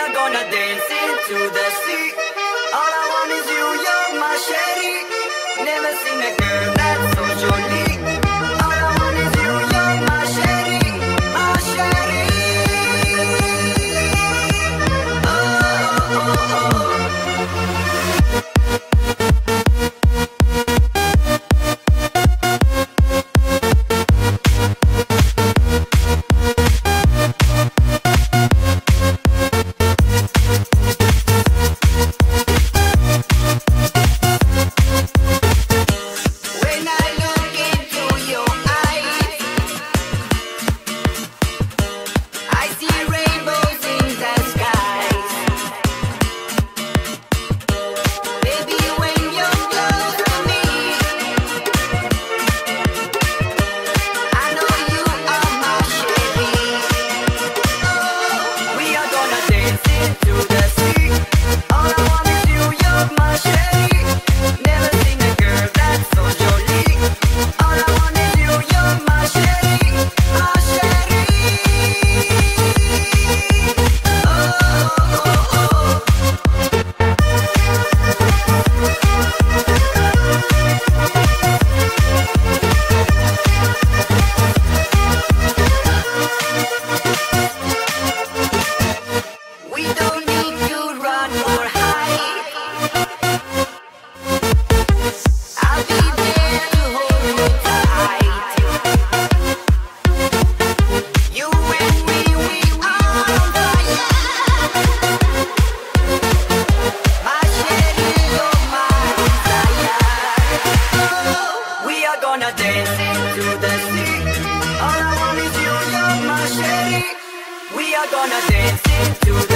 are gonna dance into the sea. All I want is you, you're my Cherie. Never seen a girl that's so jolie. All I want is you, you're my Cherie, my Cherie. Oh, oh, oh, oh. We are gonna dance into the